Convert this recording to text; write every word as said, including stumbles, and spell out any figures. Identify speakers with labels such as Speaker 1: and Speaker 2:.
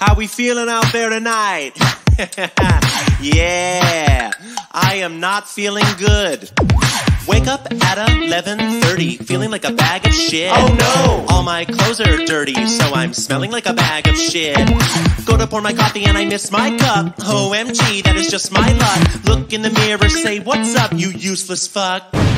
Speaker 1: How we feeling out there tonight? Yeah, I am not feeling good. Wake up at eleven thirty, feeling like a bag of shit.
Speaker 2: Oh no!
Speaker 1: All my clothes are dirty, so I'm smelling like a bag of shit. Go to pour my coffee and I miss my cup. O M G, that is just my luck. Look in the mirror, say, what's up, you useless fuck?